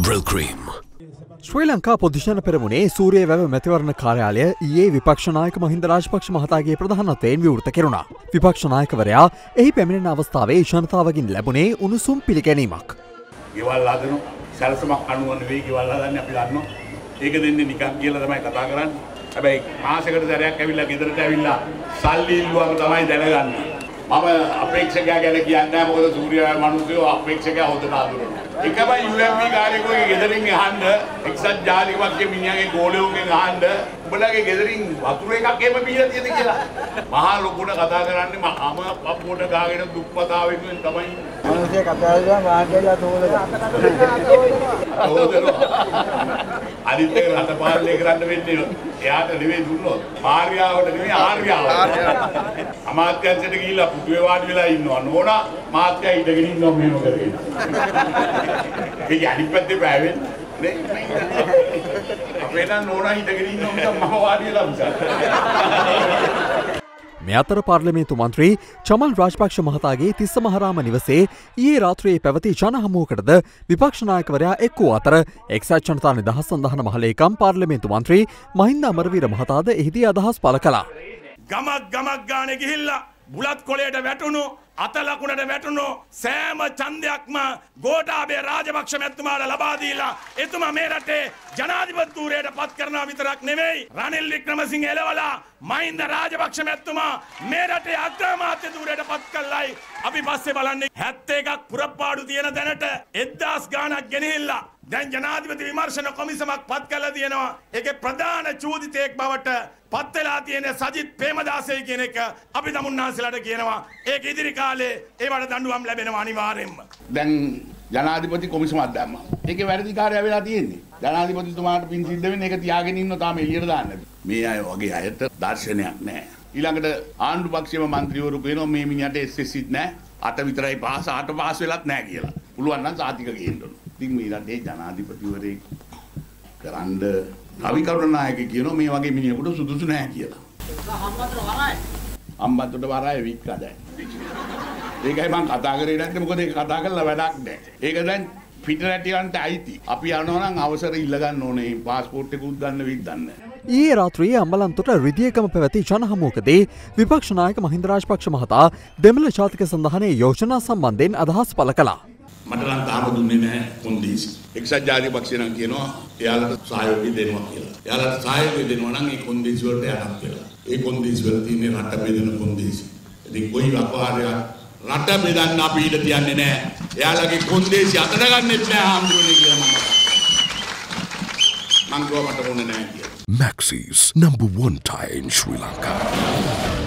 General Cream. ශ්‍රී ලංකා පොදුජන පෙරමුණේ සූරිය වැව මැතිවරණ කාර්යාලය ඊයේ විපක්ෂ නායක මහින්ද රාජපක්ෂ මහතාගේ ප්‍රධානත්වයෙන් විවෘත කෙරුණා. විපක්ෂ නායකවරයා එහි පැමිණෙන අවස්ථාවේ ජනතාවගෙන් ලැබුණේ උණුසුම් පිළිගැනීමක්. ගෙවල් හදන සැලසුමක් අනුව නෙවෙයි ගෙවල් හදන්නේ අපි දන්නවා. ඒක දෙන්නේ නිකන් කියලා තමයි කතා කරන්නේ. හැබැයි මාසෙකට සැරයක් ඇවිල්ලා ගෙදරට ඇවිල්ලා සල්ලි ඉල්ලුවම තමයි දැනගන්නේ. මම අපේක්ෂකයා ගැන කියන්නේ නැහැ මොකද සූර්යයා මිනිස්සු අපේක්ෂකයා හොදට අඳුරනවා. එකමයි UMP කාර්යකෝගේ ගෙදරින් අහන්න එක්සත් ජාතික පක්ෂයේ මිනිහාගේ ගෝලෙවුන්ගෙන් අහන්න උඹලගේ ගෙදරින් වතුර එකක් එහෙම බීලා තියෙද කියලා. මහා ලොකුට කතා කරන්නේ මම පපුවට ගාගෙන දුක්පතා වෙනුවෙන් තමයි. මිනිස්සේ කතා කරලා මාර්ගයලා තෝරලා. අනිත් එක රට පාලනය කරන්න වෙන්නේ එයාට නෙවෙයි දුන්නොත් මාර්යාවට නෙවෙයි ආර්යාවට. අමාත්‍යංශයට ගිහිල්ලා පුටුවේ වාඩි වෙලා ඉන්නවා නෝනා මාත්‍යා ඉඳගෙන ඉන්නවා මෙහෙම කරගෙන. ඒක අනිත් පැත්තේ බෑවෙන්නේ නේ. අපේ නම් නෝනා ඉඳගෙන ඉන්නවා මිස මම වාඩි වෙලා මිස. මේ අතර පාර්ලිමේන්තු මන්ත්‍රී චමල් රාජපක්ෂ මහතාගේ තිස්ස මහරාම නිවසේ ඊයේ රාත්‍රියේ පැවති ජන හමුවකටද විපක්ෂ නායකවරයා එක් වූ අතර එක්සත් ජනතා නිදහස් සන්ධාන මහලේකම් පාර්ලිමේන්තු මන්ත්‍රී මහින්ද අමරවීර මහතාද එහිදී අදහස් පළ කළා. ගමක් ගානේ ගිහිල්ලා බුලත් කොලයට වැටුණු අත ලකුණට වැටුණු සෑම ඡන්දයක්ම ගෝඨාභය රාජපක්ෂ මැතිතුමාට ලබා දීලා එතුමා මේ රටේ ජනාධිපතිතුරයට පත් කරනවා විතරක් නෙවෙයි රනිල් වික්‍රමසිංහ එළවලා මහින්ද රාජපක්ෂ මැතිතුමා මේ රටේ අග්‍රාමාත්‍යතුරයට පත් කළයි අපි පස්සේ බලන්නේ 71ක් පුරපාඩු තියෙන දැනට 1000 ගාණක් ගෙනහිල්ලා දැන් ජනාධිපති විමර්ශන කොමිසමක් පත් කරලා තියෙනවා. ඒකේ ප්‍රධාන චූදිතයෙක් බවට පත් වෙලා තියෙන සජිත් ප්‍රේමදාසයි කියන එක අපි තමුන්නාන්සලාට කියනවා. ඒක ඉදිරි කාලේ ඒවට දඬුවම් ලැබෙනවා අනිවාර්යෙන්ම. දැන් ජනාධිපති කොමිසමක් දැම්මා. ඒකේ වැඩිකාරය වෙලා තියෙන්නේ. ජනාධිපතිතුමාට පින් සිද්ධ වෙන්නේ ඒක තියාගෙන ඉන්න තාම එළියට දාන්න. මේ අය වගේ අයට දර්ශනයක් නැහැ. ඊළඟට ආණ්ඩු පක්ෂයේම മന്ത്രിවරු කියනවා මේ මිනිහට SSCත් නැහැ. 8 විතරයි පාස් 8 පාස් වෙලත් නැහැ කියලා. පුළුවන් නම් සාතික ගේන්න ඕන. ඉතින් මේ රටේ ජනාධිපතිවරයෙක් කරන්න රවි කරුණානායක කියනවා මේ වගේ මිනිහෙකුට සුදුසු නැහැ කියලා. අම්බන්තොට වරාය වික්කදයි. ඒකයි මම කතා කරේ නැත්නම් මොකද ඒක කතා කරලා වැඩක් නැහැ. ඒක දැන් පිටරටියන්ට අයිති. අපි යනවා නම් අවසර ඉල්ල ගන්න ඕනේ. පාස්පෝර්ට් එකකුත් ගන්න වෙයිද දන්නේ නැහැ. ඊයේ රාත්‍රියේ අම්බලන්තොට රිදියකම පැවති ජන හමුවකදී විපක්ෂ නායක මහින්ද රාජපක්ෂ මහතා දෙමළ ජාතික සන්ධානයේ යෝජනා සම්බන්ධයෙන් අදහස් පළ කළා. මට නම් තාම දුන්නේ නැහැ කොන්දේසි. එක්සත් ජාතික පක්ෂය නම් කියනවා එයාලට සහයෝගය දෙනවා කියලා. එයාලට සහයෝගය දෙනවා නම් ඒ කොන්දේසි වලට යනවා කියලා. ඒ කොන්දේසි වල තියෙන රට බෙදෙන කොන්දේසි. ඉතින් කොයි වපාරයක් රට බෙදන්න අපි ඊට තියන්නේ නැහැ. එයාලගේ කොන්දේසි අතට ගන්නෙත් නැහැ ආම්දුරනේ කියලා මම කිව්වා මට ඕනේ නැහැ කියලා. Maxis, #1 tie in Sri Lanka.